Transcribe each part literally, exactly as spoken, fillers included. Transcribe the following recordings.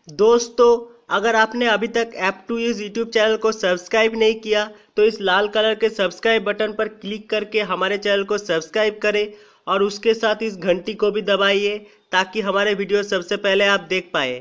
दोस्तों, अगर आपने अभी तक app to use YouTube channel को सब्सक्राइब नहीं किया तो इस लाल कलर के सब्सक्राइब बटन पर क्लिक करके हमारे चैनल को सब्सक्राइब करें और उसके साथ इस घंटी को भी दबाइए ताकि हमारे वीडियो सबसे पहले आप देख पाए।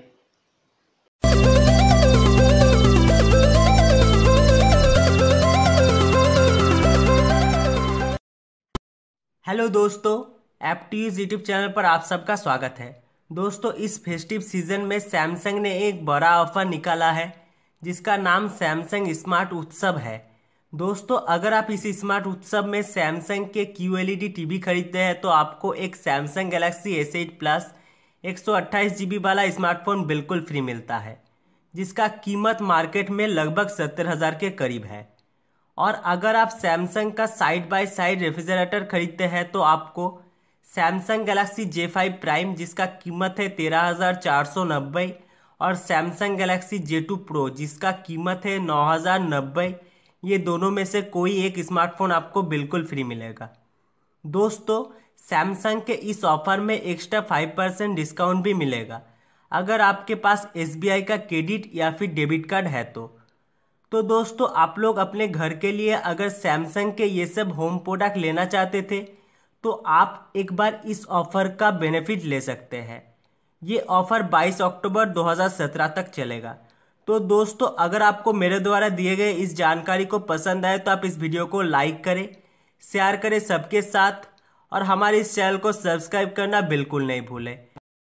हेलो दोस्तों, app to use YouTube channel पर आप सबका स्वागत है। दोस्तों, इस फेस्टिव सीजन में सैमसंग ने एक बड़ा ऑफर निकाला है जिसका नाम सैमसंग स्मार्ट उत्सव है। दोस्तों, अगर आप इस स्मार्ट उत्सव में सैमसंग के Q L E D TV खरीदते हैं तो आपको एक Samsung Galaxy S eight plus एक सौ अट्ठाईस जी बी वाला स्मार्टफोन बिल्कुल फ्री मिलता है, जिसका कीमत मार्केट में लगभग सत्तर हज़ार के करीब है। और अगर आप सैमसंग का साइड बाय साइड रेफ्रिजरेटर खरीदते हैं तो आपको Samsung Galaxy J five prime जिसका कीमत है तेरह हज़ार चार सौ नब्बे और Samsung Galaxy J two pro जिसका कीमत है नौ हज़ार नब्बे, ये दोनों में से कोई एक स्मार्टफोन आपको बिल्कुल फ्री मिलेगा। दोस्तों, सैमसंग के इस ऑफर में एक्स्ट्रा फाइव परसेंट डिस्काउंट भी मिलेगा अगर आपके पास एस बी आई का क्रेडिट या फिर डेबिट कार्ड है तो तो दोस्तों, आप लोग अपने घर के लिए अगर सैमसंग के ये सब होम प्रोडक्ट लेना चाहते थे तो आप एक बार इस ऑफर का बेनिफिट ले सकते हैं। ये ऑफर बाईस अक्टूबर दो हज़ार सत्रह तक चलेगा। तो दोस्तों, अगर आपको मेरे द्वारा दिए गए इस जानकारी को पसंद आए तो आप इस वीडियो को लाइक करें, शेयर करें सबके साथ और हमारे इस चैनल को सब्सक्राइब करना बिल्कुल नहीं भूलें।